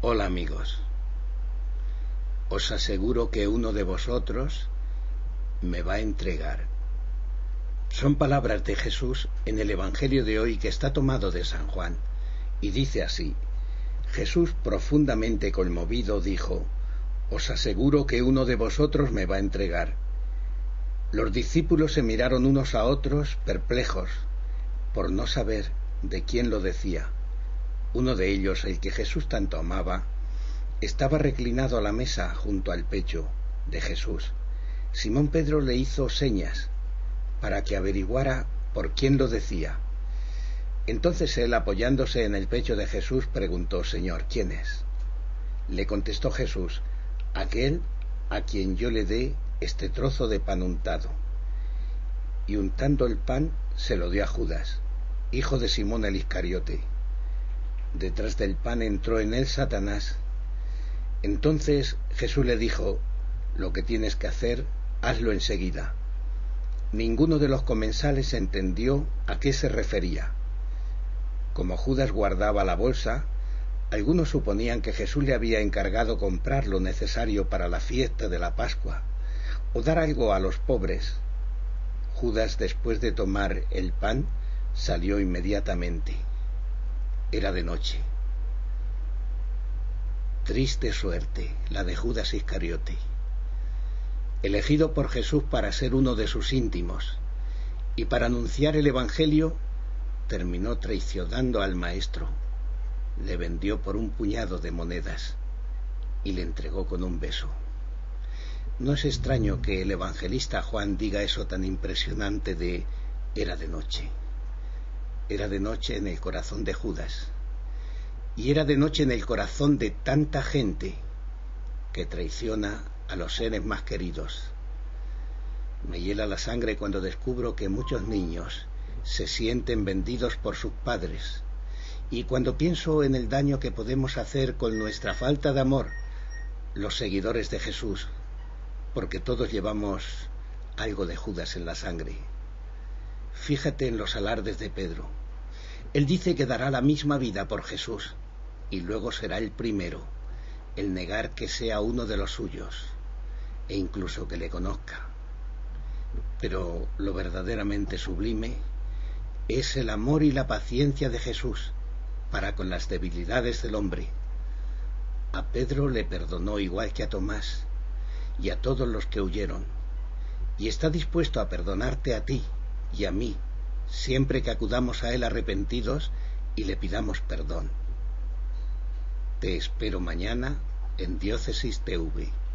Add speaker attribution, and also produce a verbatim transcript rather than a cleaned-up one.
Speaker 1: Hola amigos, os aseguro que uno de vosotros me va a entregar. Son palabras de Jesús en el Evangelio de hoy, que está tomado de San Juan, y dice así: Jesús, profundamente conmovido, dijo: os aseguro que uno de vosotros me va a entregar. Los discípulos se miraron unos a otros perplejos por no saber de quién lo decía. Uno de ellos, el que Jesús tanto amaba, estaba reclinado a la mesa junto al pecho de Jesús. Simón Pedro le hizo señas para que averiguara por quién lo decía. Entonces él, apoyándose en el pecho de Jesús, preguntó: Señor, ¿quién es? Le contestó Jesús: aquel a quien yo le dé este trozo de pan untado. Y untando el pan se lo dio a Judas, hijo de Simón el Iscariote. Detrás del pan entró en él Satanás. Entonces Jesús le dijo: lo que tienes que hacer, hazlo enseguida. Ninguno de los comensales entendió a qué se refería. Como Judas guardaba la bolsa, algunos suponían que Jesús le había encargado comprar lo necesario para la fiesta de la Pascua, o dar algo a los pobres. Judas, después de tomar el pan, salió inmediatamente. Era de noche. Triste suerte la de Judas Iscariote, elegido por Jesús para ser uno de sus íntimos y para anunciar el Evangelio, terminó traicionando al Maestro. Le vendió por un puñado de monedas y le entregó con un beso. No es extraño que el evangelista Juan diga eso tan impresionante de era de noche. Era de noche en el corazón de Judas, y era de noche en el corazón de tanta gente que traiciona a los seres más queridos. Me hiela la sangre cuando descubro que muchos niños se sienten vendidos por sus padres, y cuando pienso en el daño que podemos hacer con nuestra falta de amor los seguidores de Jesús, porque todos llevamos algo de Judas en la sangre. Fíjate en los alardes de Pedro. Él dice que dará la misma vida por Jesús, y luego será el primero en negar que sea uno de los suyos, e incluso que le conozca. Pero lo verdaderamente sublime es el amor y la paciencia de Jesús para con las debilidades del hombre. A Pedro le perdonó igual que a Tomás y a todos los que huyeron, y está dispuesto a perdonarte a ti y a mí, siempre que acudamos a él arrepentidos y le pidamos perdón. Te espero mañana en Diócesis T V.